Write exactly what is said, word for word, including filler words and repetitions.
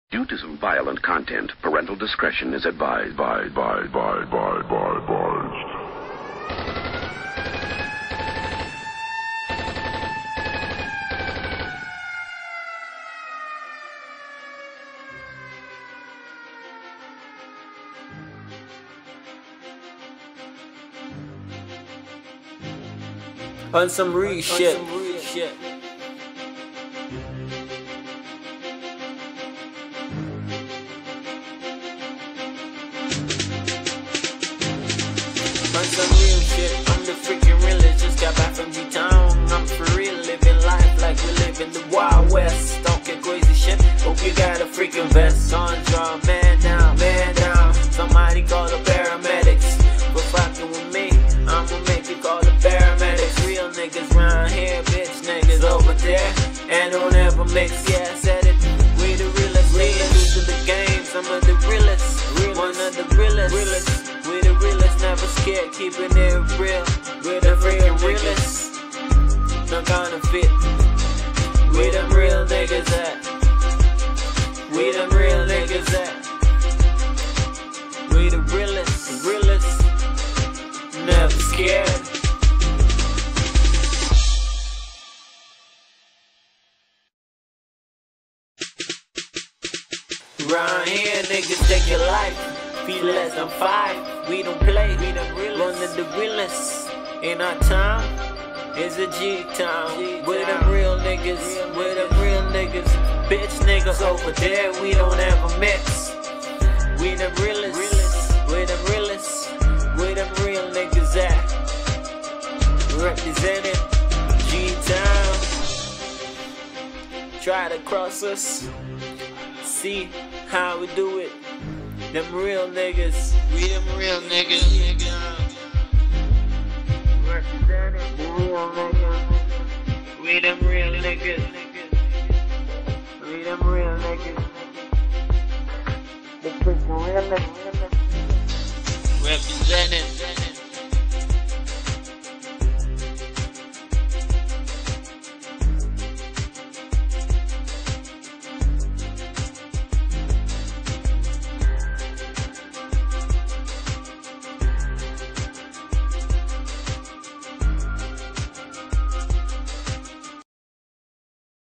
Due to some violent content, parental discretion is advised. By, by, by, by, by, advised. On some real shit. On some real shit, I'm the freaking realest. Just got back from G-Town. I'm for real, living life like we live in the Wild West. Talking crazy shit, hope you got a freaking vest on. Draw man down, man down. Somebody call the paramedics. For fucking with me, I'ma make you call the paramedics. Real niggas round here, bitch niggas over there. And don't ever mix, yeah, I said it. We the realest, realest to the game. Some of the realest, one of the realest. We the realest, never scared, keeping it real. We the freaking realest, no counterfeit. We them real niggas at. We them real niggas at. We the realest, realest, never scared. Round here, niggas take your life. Feel less than five. We don't play. We the realest. One of the realest in our town. It's a G-town. We're them real niggas. We're them real niggas. Bitch niggas over there. We don't ever mix. We the realest. We're them realest. We're them real niggas at. Representing G-town. Try to cross us. See how we do it. Them real niggas. We them real niggas. Representing the real niggas. We them real niggas. We them real niggas. The freaking real niggas. Representing.